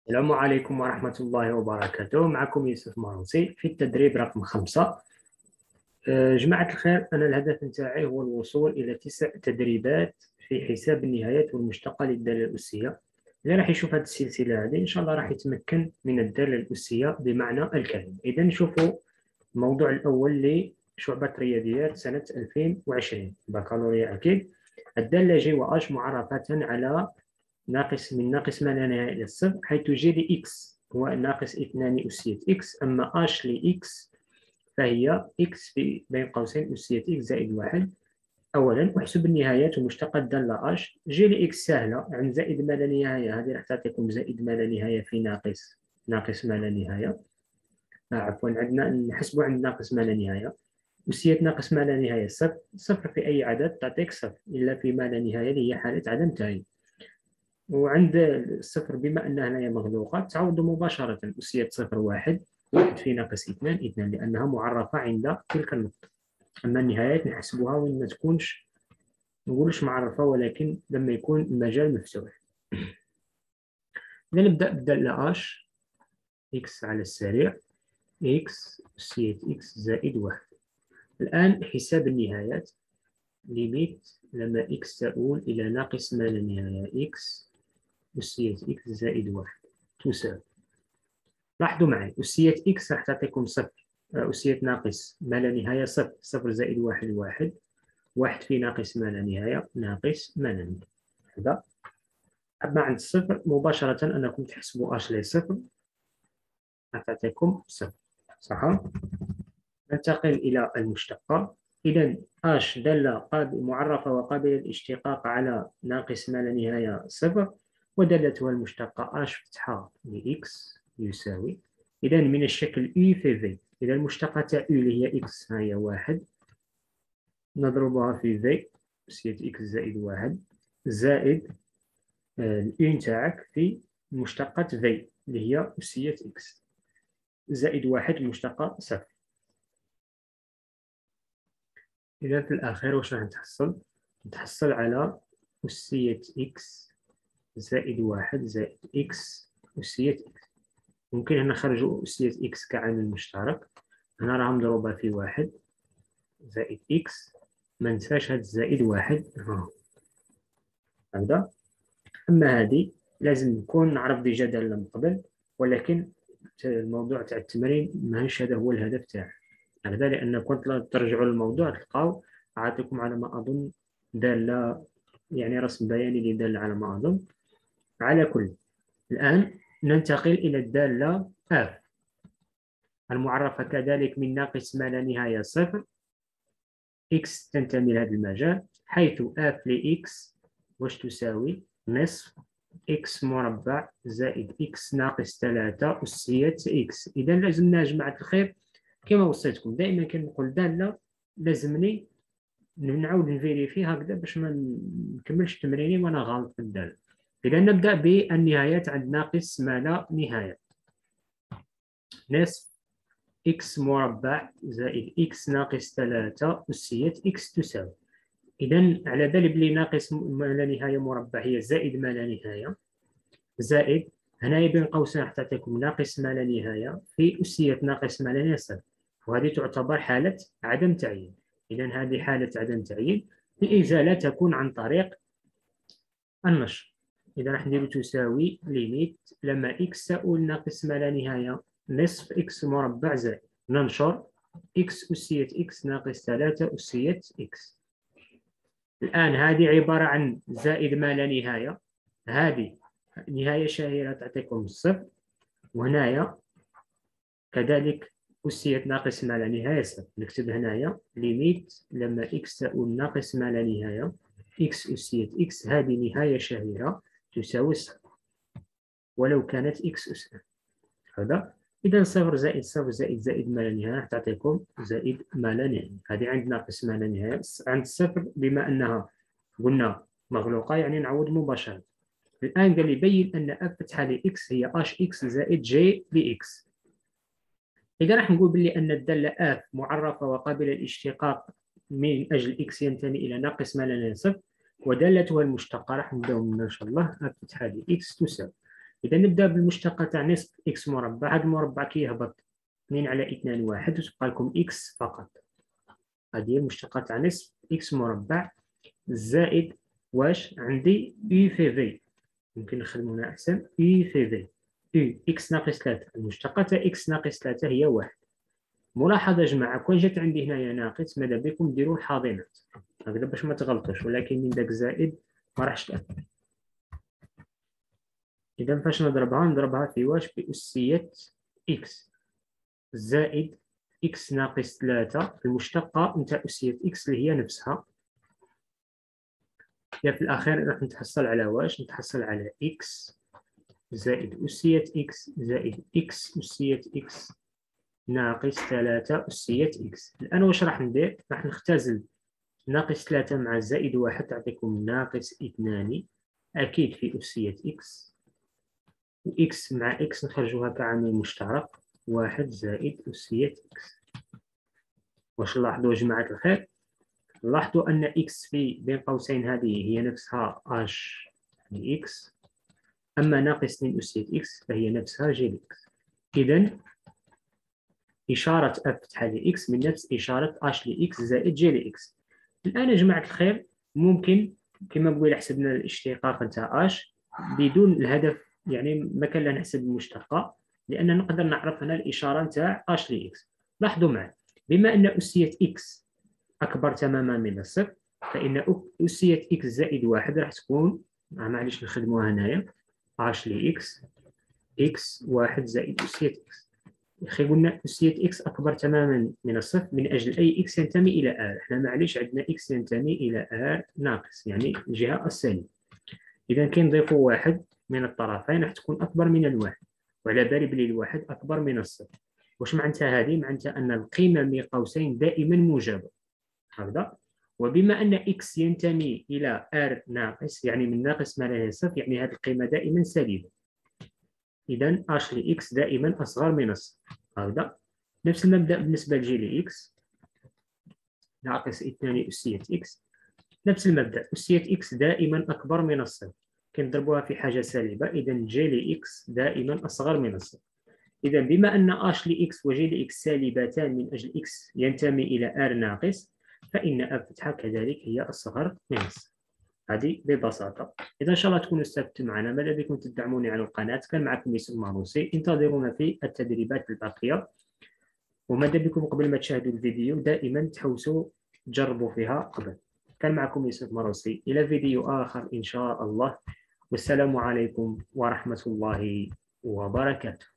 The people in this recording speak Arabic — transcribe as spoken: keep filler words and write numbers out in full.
السلام عليكم ورحمة الله وبركاته. معكم يوسف مرونسي في التدريب رقم خمسة. أه، جماعة الخير، أنا الهدف نتاعي هو الوصول إلى تسع تدريبات في حساب النهايات والمشتقة للدالة الأسية. اللي راح يشوف هذه السلسلة هذه إن شاء الله راح يتمكن من الدالة الأسية بمعنى الكلمة. إذا نشوفوا الموضوع الأول لشعبة رياضيات سنة ألفين وعشرين بكالوريا أكيد. الدالة جي وأش معرفة على ناقص من ناقص ما لا نهاية إلى الصفر، حيث جي لإكس هو ناقص اثنان أسية إكس، أما أش لإكس فهي إكس في بين قوسين أسية إكس زائد واحد. أولا أحسب النهايات ومشتقة الدالة أش. جي لإكس سهلة، عند زائد ما لا نهاية، هذه راح تعطيكم زائد ما لا نهاية في ناقص ناقص ما لا نهاية. آه عفوا، عندنا نحسبوا عند ناقص ما لا نهاية. أسية ناقص ما لا نهاية صفر. صفر في أي عدد تعطيك صفر إلا في ما لا نهاية اللي هي حالة عدم تعيين. وعند الصفر بما أنها هنايا مغلوقة تعوض مباشرة أسية صفر واحد. واحد في ناقص اثنان اثنان، لأنها معرفة عند تلك النقطة. أما النهايات نحسبها وين ما تكونش نقولش معرفة، ولكن لما يكون المجال مفتوح. إذا نبدأ بالدالة اش إكس على السريع. إكس أسية إكس زائد واحد. الآن حساب النهايات. ليميت لما إكس تؤول إلى ناقص ما لا نهاية إكس أسية إكس زائد واحد تساوي. لاحظوا معي أسية إكس راح تعطيكم صفر. أسية ناقص ما لا نهاية صفر. صفر زائد واحد واحد. واحد في ناقص ما لا نهاية ناقص ما لا نهاية. هذا. أما عند الصفر مباشرة أنكم تحسبوا أش لي صفر راح تعطيكم صفر. صح؟ ننتقل إلى المشتقة. إذا أش دالة معرفة وقابلة للاشتقاق على ناقص ما لا نهاية صفر، ودالتها المشتقة أش فتحة لإكس يساوي. إذا من الشكل أي في في. إذا المشتقة تاع أي اللي هي إكس هي واحد، نضربها في في أسية إكس زائد واحد زائد الأي نتاعك في مشتقة في اللي هي أسية إكس زائد واحد مشتقة صفر. إذا في الأخير واش راح نتحصل؟ نتحصل على أسية إكس زائد واحد زائد إكس أسية إكس. ممكن هنا نخرجوا أسية إكس كعامل مشترك. هنا راها مضروبة في واحد زائد إكس. ما ننساش هاد الزائد واحد هذا. أما هذه لازم نكون نعرف ديجا دالة من قبل، ولكن الموضوع تاع التمرين ماهيش هذا هو الهدف تاعه. هذا لأن كنت ترجعوا للموضوع تلقاو عاطيكم على ما أظن دالة، يعني رسم بياني لدالة على ما أظن. على كل، الآن ننتقل إلى الدالة F المعرفة كذلك من ناقص ما لا نهاية صفر. X تنتمي لهذا المجال، حيث F ل X واش تساوي نصف X مربع زائد X ناقص ثلاثة أسية X. إذا لازمنا يا جماعة الخير كما وصيتكم دائما كنقول دالة لازمني نعاود نفيريفي هكذا باش ما نكملش تمريني وانا غلط في الدالة. إذا نبدأ بالنهايات عند ناقص ما لا نهاية. نصف إكس مربع زائد إكس ناقص ثلاثة أسية إكس تساوي. إذا على بالي بلي ناقص ما لا نهاية مربع هي زائد ما لا نهاية زائد هنايا بين قوسين راح تعطيكم ناقص ما لا نهاية في أسية ناقص ما لا نهاية صفر، وهذه تعتبر حالة عدم تعيين. إذا هذه حالة عدم تعيين، الإزالة تكون عن طريق النشر. إذا راح نديرو تساوي ليميت لما إكس تؤول ناقص ما لا نهاية نصف إكس مربع زائد ننشر إكس أسية إكس ناقص ثلاثة أسية إكس. الآن هذه عبارة عن زائد ما لا نهاية، هذه نهاية شهيرة تعطيكم الصفر، وهنايا كذلك أسية ناقص ما لا نهاية صفر. نكتب هنايا ليميت لما إكس تؤول ناقص ما لا نهاية إكس أسية إكس، هذه نهاية شهيرة تساوي صفر ولو كانت إكس أسية هذا. إذا صفر زائد صفر زائد زائد ما لا نهاية تعطيكم زائد ما لا نهاية. هذه عند ناقص ما لا نهاية. عند الصفر بما أنها قلنا مغلوقة يعني نعوض مباشرة. الآن قال لي بين أن أف فتحة لإكس هي اش إكس زائد جي لإكس. إذا راح نقول بلي أن الدالة اف معرفة وقابلة للاشتقاق من أجل إكس ينتمي إلى ناقص ما لا نهاية صفر، ودالتها المشتقة راح نبداو منها إن شاء الله اف فتحة لإكس تساوي. إذا نبدأ بالمشتقة تاع نصف إكس مربع. هذا المربع كيهبط اثنين على اثنان واحد وتبقى لكم إكس فقط. هذه هي المشتقة تاع نصف إكس مربع زائد واش عندي يو في في. يمكن نخدمو هنا أحسن. يو في في يو إكس ناقص ثلاثة. المشتقة تاع إكس ناقص ثلاثة هي واحد. ملاحظة يا جماعة، كون جات عندي هنايا ناقص ماذا بكم ديروا الحاضنات هكذا باش ما تغلطوش، ولكن من داك زائد ما راحش تأثر. إذا فاش نضربها نضربها في واش بأسية إكس زائد إكس ناقص ثلاثة المشتقة نتاع أسية إكس اللي هي نفسها. يا في الأخير راح نتحصل على واش؟ نتحصل على إكس زائد أسية إكس زائد إكس أسية إكس ناقص ثلاثة أسية إكس. الآن واش راح ندير؟ راح نختزل ناقص ثلاثة مع زائد واحد تعطيكم ناقص اثنان أكيد في أسية إكس، وإكس مع إكس نخرجوها كعامل مشترك واحد زائد أسية إكس. واش نلاحظوا يا جماعة الخير؟ لاحظوا أن إكس في بين قوسين هذه هي نفسها اش يعني إكس، أما ناقص اثنين أسية إكس فهي نفسها جي إكس. إذا إشارة أف فتحة لإكس من نفس إشارة اش لإكس زائد جي لإكس. الآن يا جماعة الخير ممكن كما قبيله حسبنا الاشتقاق نتاع اش بدون الهدف، يعني ما كان لا نحسب المشتقة لأن نقدر نعرف هنا الإشارة نتاع اش لإكس. لاحظوا معي، بما أن أسية إكس أكبر تماما من الصفر فإن أسية إكس زائد واحد راح تكون، معليش نخدموها هنايا، اش لإكس إكس واحد زائد أسية إكس. أخي قلنا أسية إكس أكبر تماما من الصفر من أجل أي إكس ينتمي إلى آر. إحنا معليش عندنا إكس ينتمي إلى آر ناقص يعني الجهة السالبة. إذا كي نضيفوا واحد من الطرفين راح تكون أكبر من الواحد، وعلى بالي بلي الواحد أكبر من الصفر. واش معناتها هذه؟ معناتها أن القيمة من قوسين دائما موجبة هكذا. وبما أن إكس ينتمي إلى آر ناقص يعني من ناقص ما لا صفر يعني هذه القيمة دائما سالبة. إذا اش لإكس دائما أصغر من الصفر هكذا. نفس المبدأ بالنسبة لجي لإكس ناقص اثنان أسية إكس، نفس المبدأ أسية إكس دائما أكبر من الصفر كنضربوها في حاجة سالبة، إذا جي لإكس دائما أصغر من الصفر. إذا بما أن اش لإكس وجي لإكس سالبتان من أجل إكس ينتمي إلى آر ناقص فإن أف فتحة كذلك هي أصغر من الصفر. هذه ببساطة. إذا إن شاء الله تكونوا استفدتم معنا، ماذا بكم تدعموني على القناة. كان معكم يوسف الماروسي، انتظرونا في التدريبات الباقية، وماذا بكم قبل ما تشاهدوا الفيديو دائما تحوسوا تجربوا فيها قبل. كان معكم يوسف الماروسي، إلى فيديو آخر إن شاء الله، والسلام عليكم ورحمة الله وبركاته.